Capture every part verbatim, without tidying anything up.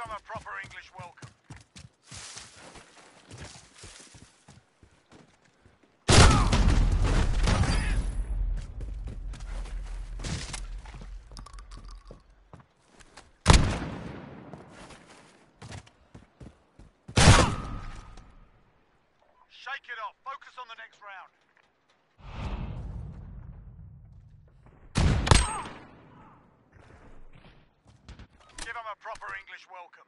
Give them a proper English welcome. Shake it off. Focus on the next round. Give them a proper English welcome.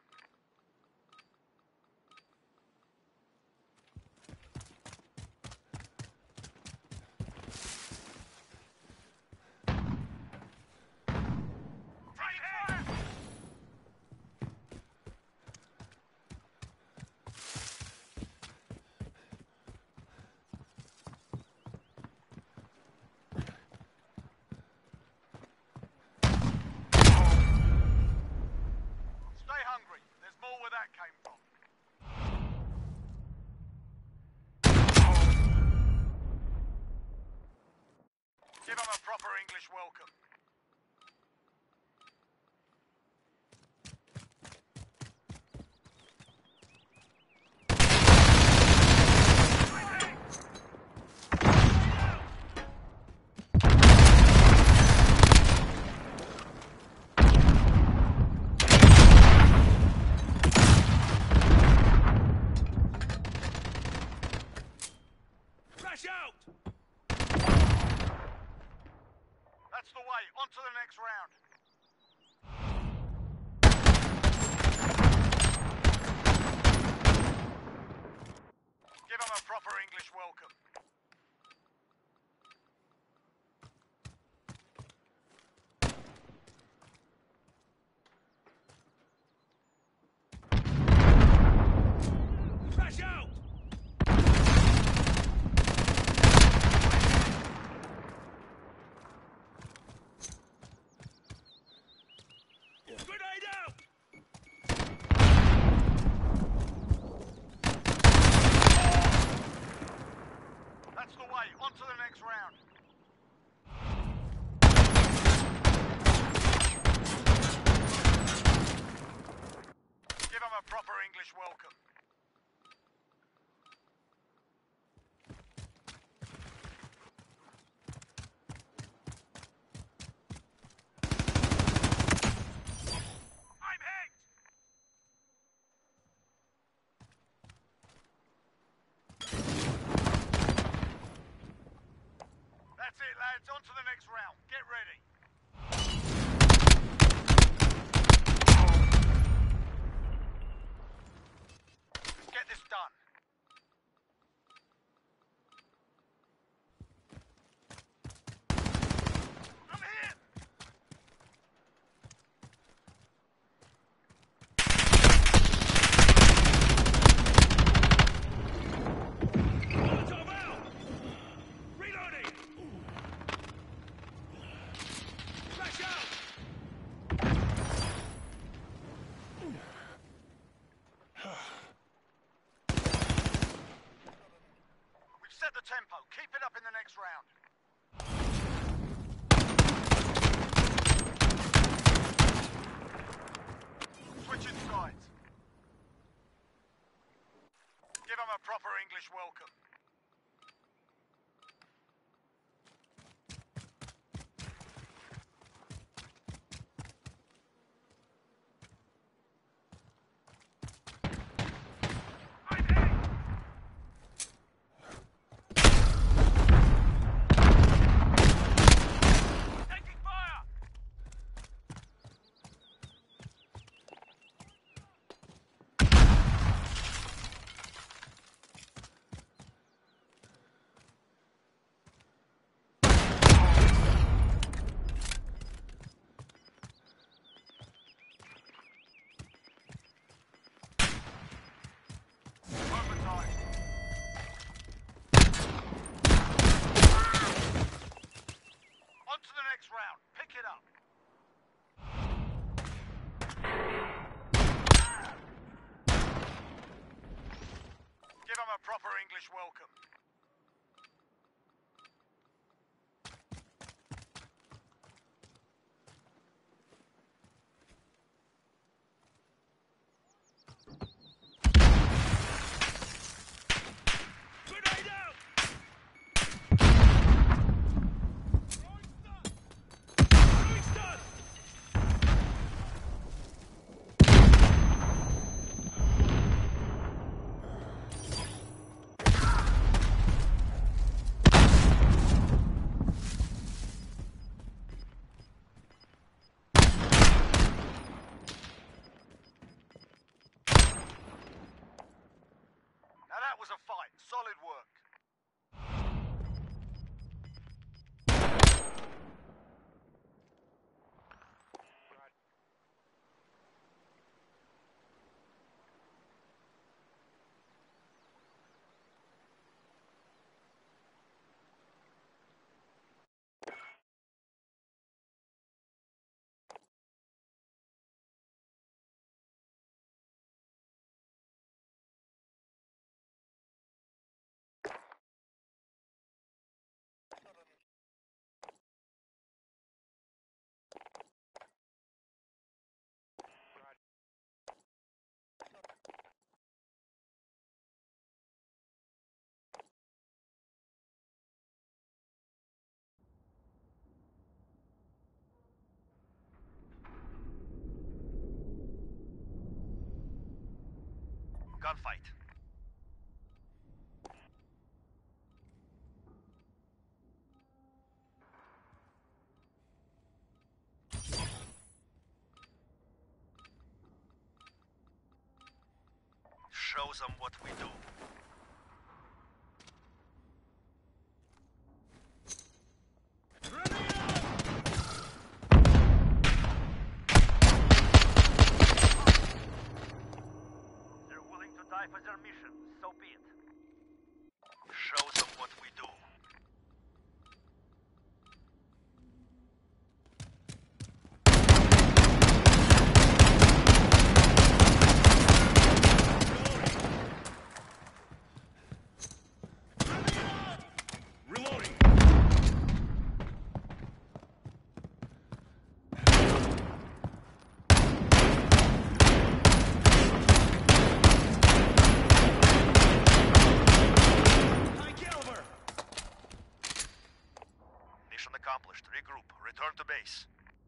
Where that came from. Give them a proper English welcome. That's the way. On to the next round. Give them a proper English welcome. Crash out! That's the way. On to the next round. Give them a proper English welcome. I'm hit! That's it, lads. On to the next round. Get ready. Get this done. I'm here! Molotov out! Reloading! Flash out! We've set the tempo. Keep it up in the next round. Switching sides. Give them a proper English welcome. Round. Pick it up. Give them a proper English welcome. Gunfight. Show them what we do. They're willing to die for their mission, so be it. Show them what we do. Accomplished. Regroup. Return to base.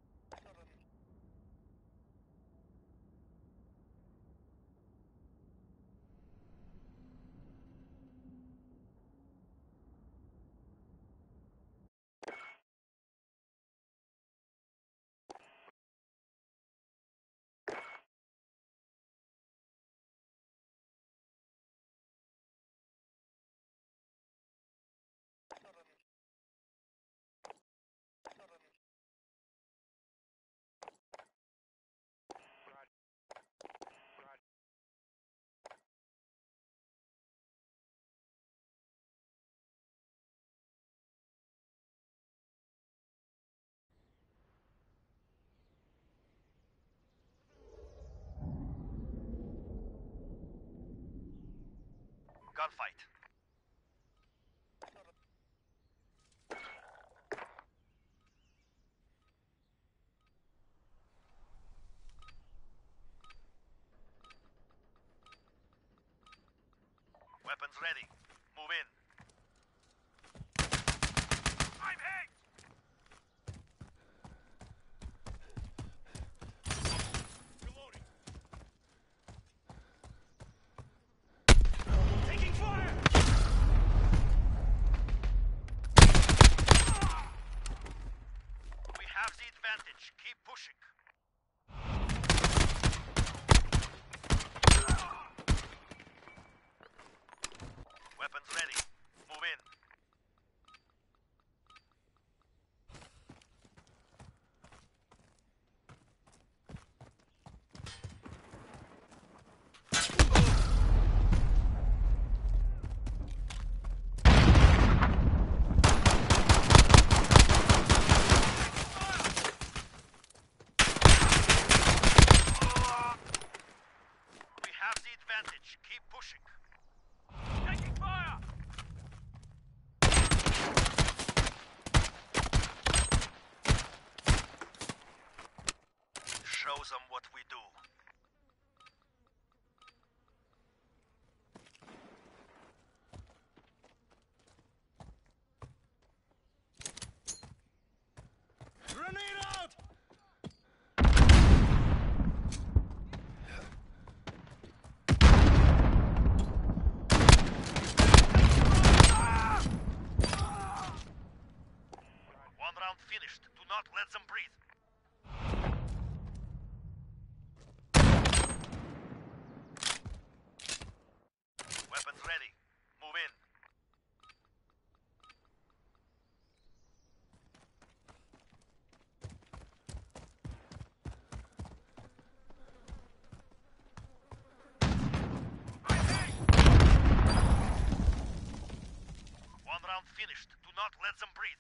Gunfight. Weapons ready. Move in. I'm hit! Reloading. Taking fire! We have the advantage. Keep pushing. Weapons ready. Move in. We have the advantage. Keep pushing. Taking fire! Show them what we do. Grenade out! One round finished. Do not let them breathe. Weapons ready. Move in. One round finished. Do not let them breathe.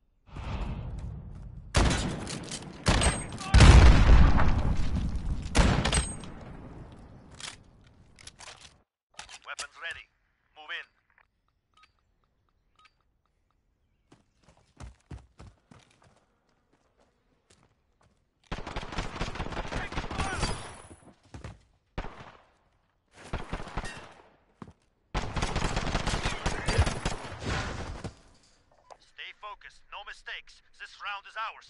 Weapons ready. Move in. Stay focused. No mistakes. This round is ours.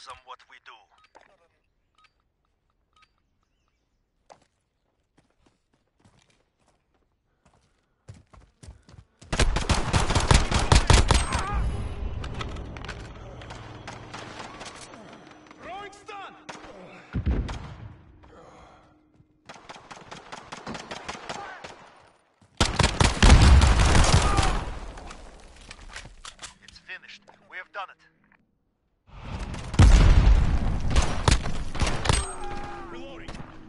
them what we do. Throwing stun! It's finished. We have done it. Reloading!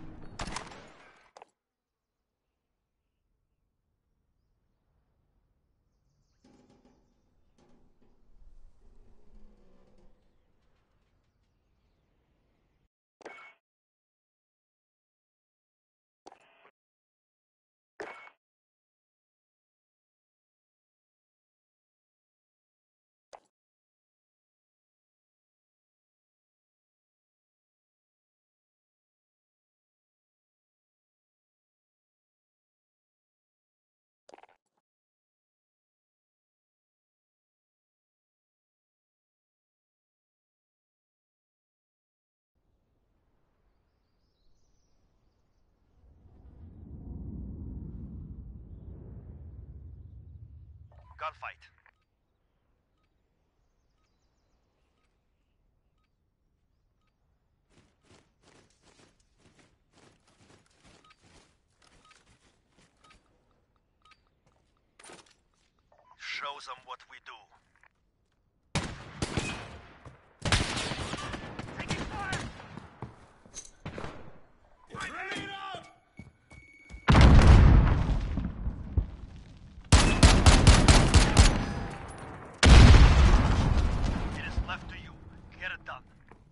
Gunfight. Show them what we do. Taking fire! Grenade out! It is left to you. Get it done.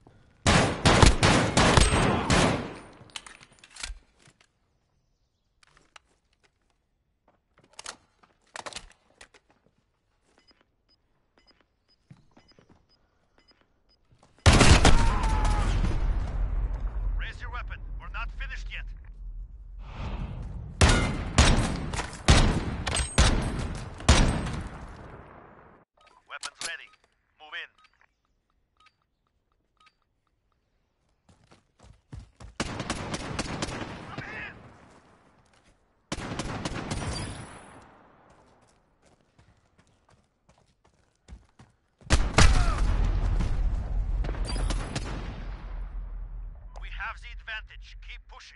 Raise your weapon. We're not finished yet. Weapons ready. Move in. I'm in! We have the advantage. Keep pushing.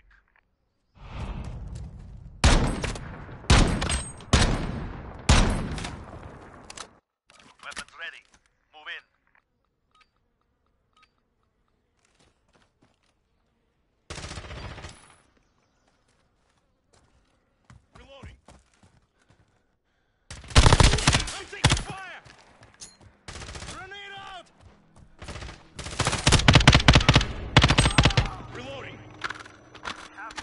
Weapons ready. Move in. Reloading! I'm taking fire! Grenade out! Reloading! Have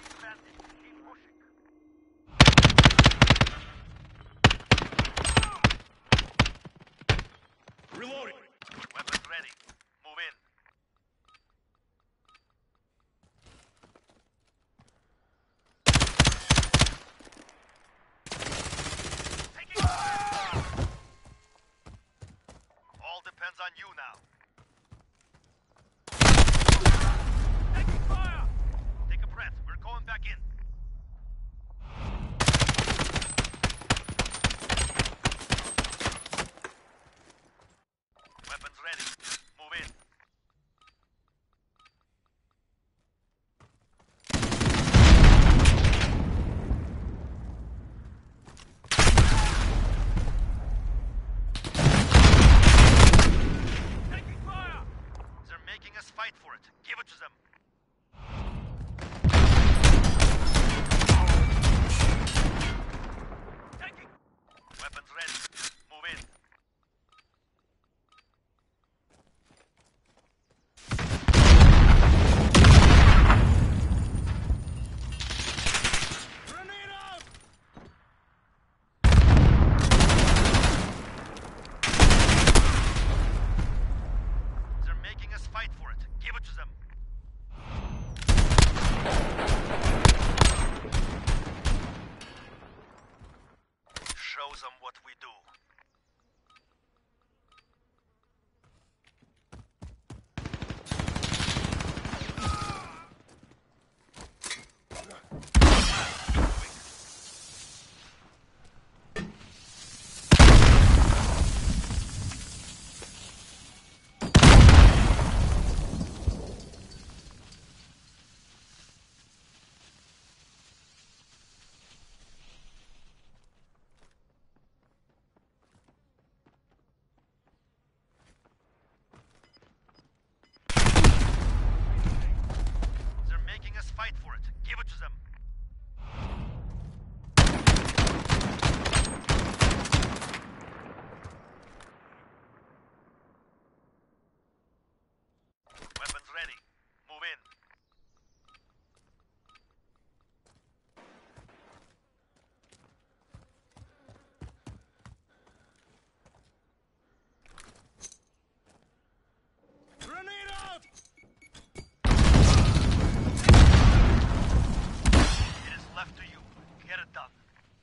over to them. Weapons ready. Move in. Grenade out! It is left to you. Get it done.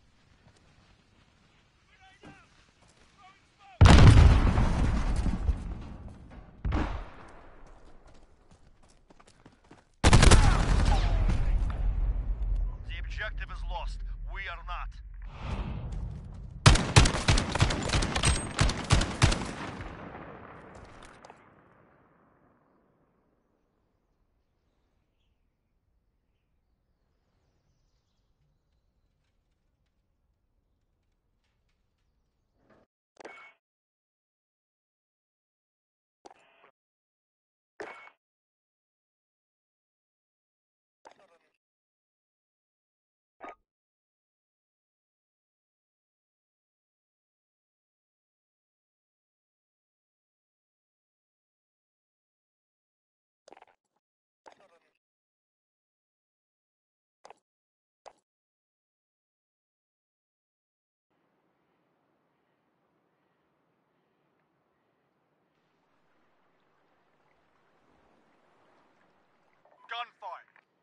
The objective is lost. We are not. Gunfight.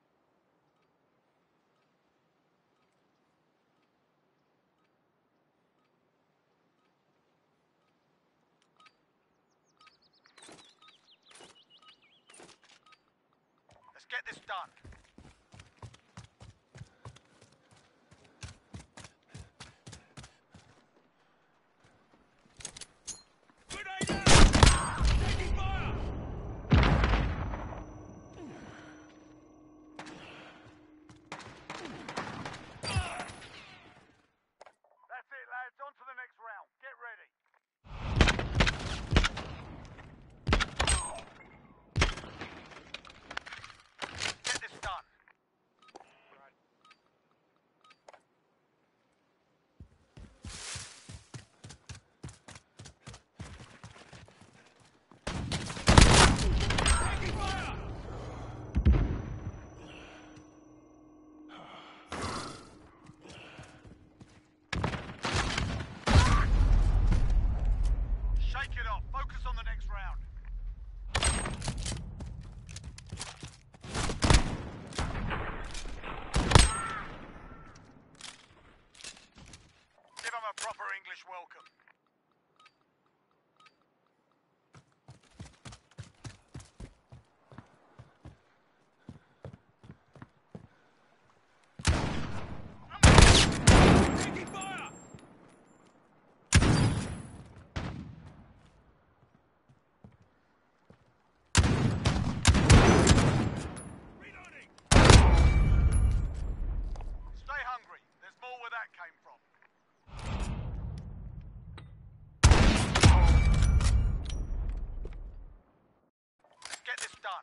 Let's get this done. Grenade out! Taking fire! That's it, lads. On to the next round. Get ready. Get this done. Taking fire! Shake it off. Focus on the next round. Give them a proper English welcome. Taking fire! Reloading! Stay hungry. There's more where that came from. Let's get this done.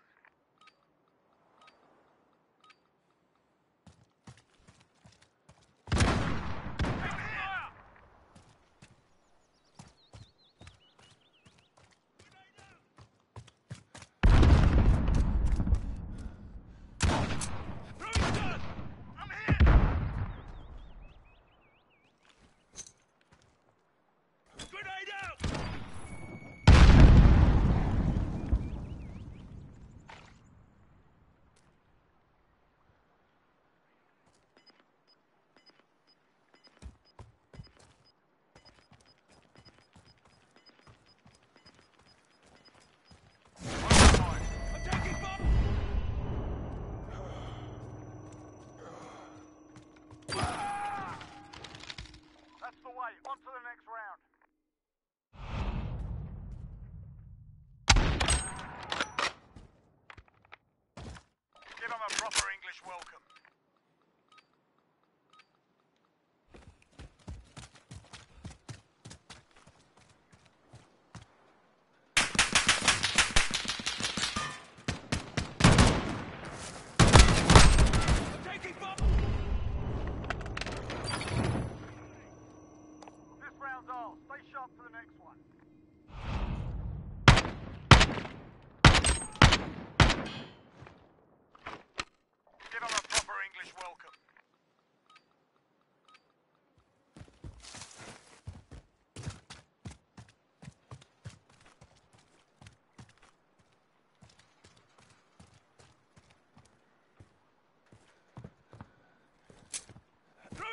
Taking fire! Throwing gun! I'm here. Grenade out! I'm taking fire! That's the way. On to the next round. Give them a proper English welcome. I'm taking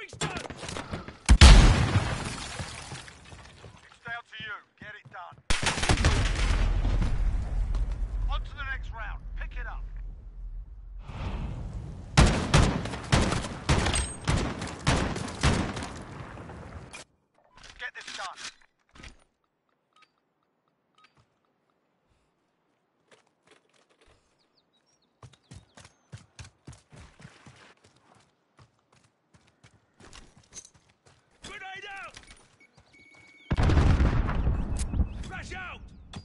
Breach done! It's down to you. Get it done. On to the next round. Pick it up. Let's get this done. Grenade out! Flash out!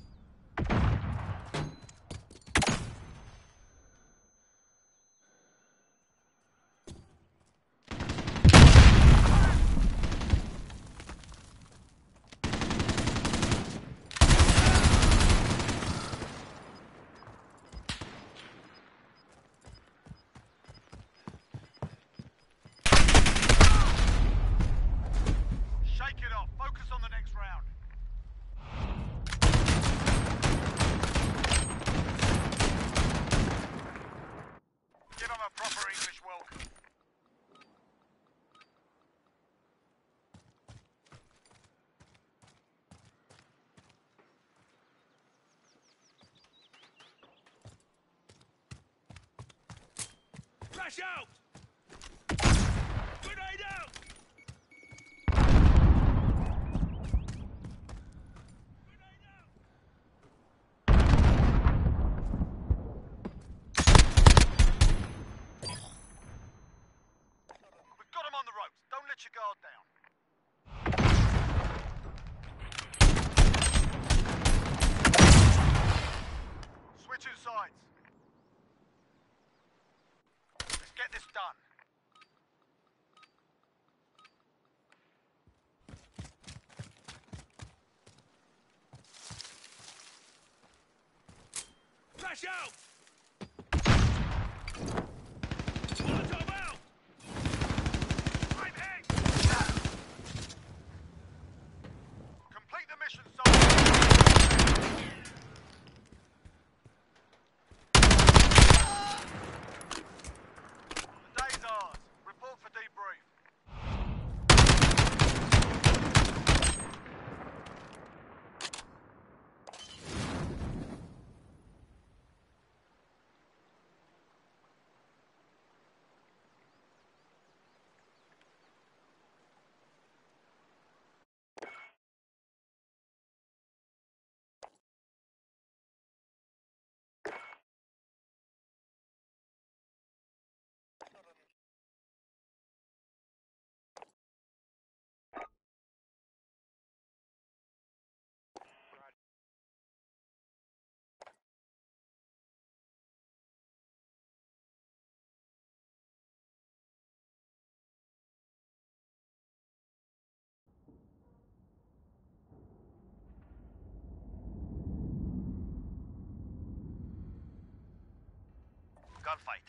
Shake it off. Focus on the next round. Give them a proper English welcome. Flash out! Grenade out! Grenade out! We've got them on the ropes. Don't let your guard down. Switching sides. Let's get this done. Flash out! Molotov out! I'm hit! Complete the mission, Sergeant. The day's ours. Report for debrief. Gunfight.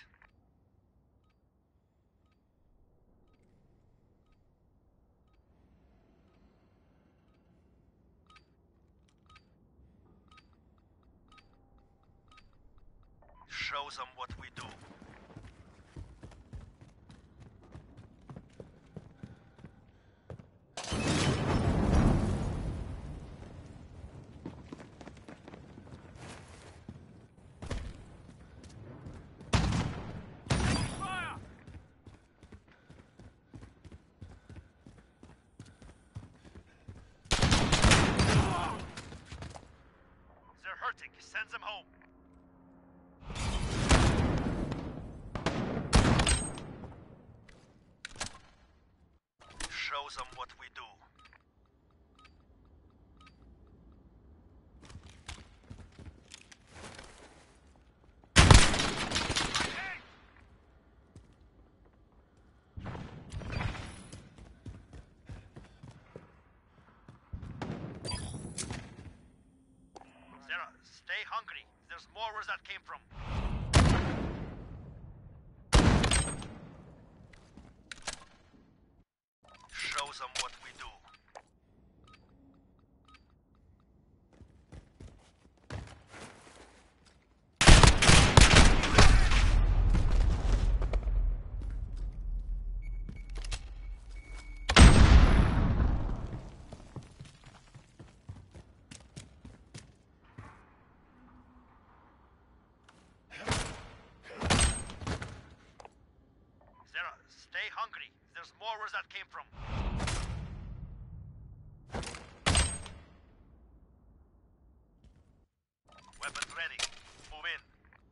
Show them what we do. Fire! They're hurting. Send them home. Show them what we do. Sarah, stay hungry. There's more where that came from. Show them what we do. stay hungry. There's more where that came from. Weapons ready. Move in.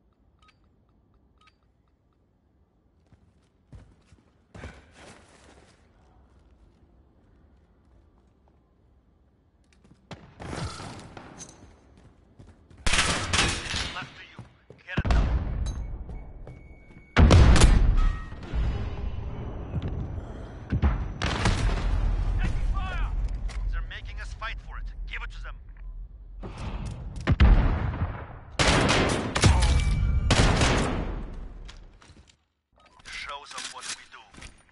Left to you. Get it done. Taking fire! They're making us fight for it. Give it to them. Show them what we do.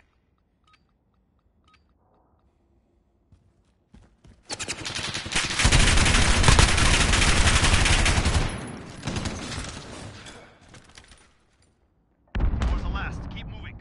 For the last, keep moving.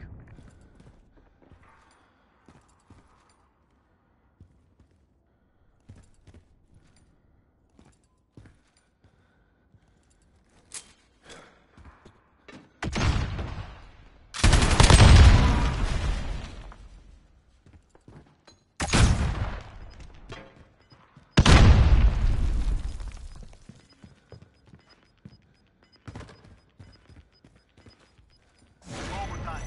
Overtime.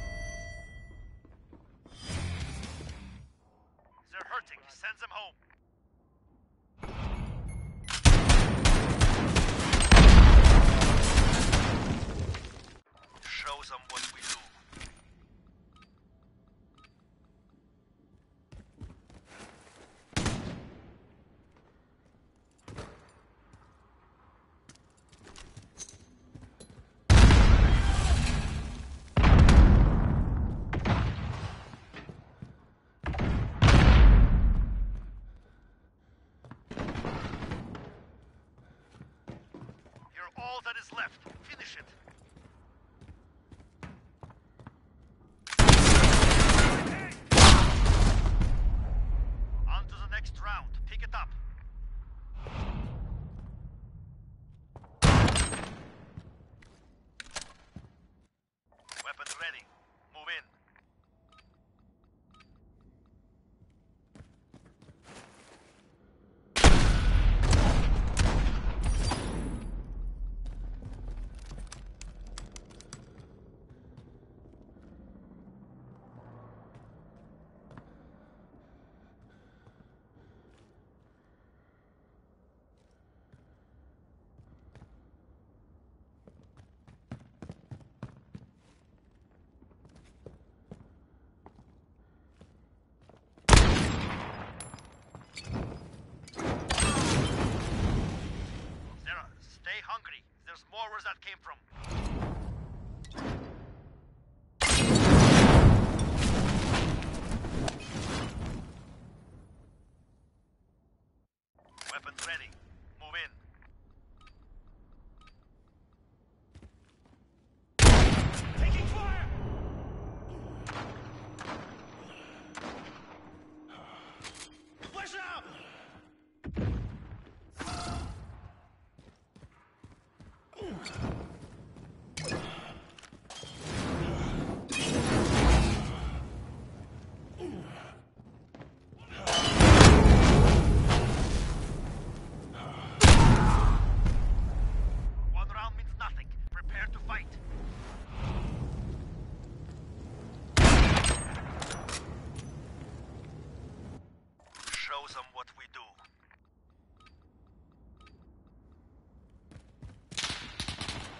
They're hurting. Send them home. Show them what we do. You're all that is left. Finish it. On to the next round. Pick it up. Weapons ready. Move in. Zera, stay hungry. There's more where that came from. Weapons ready. Move in. Taking fire! Flash out! One round means nothing. Prepare to fight. Show them what we do.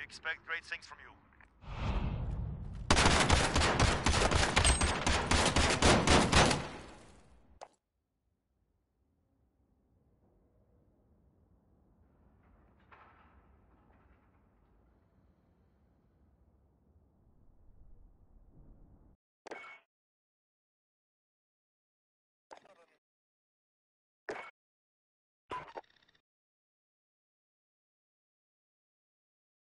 expect great things from you.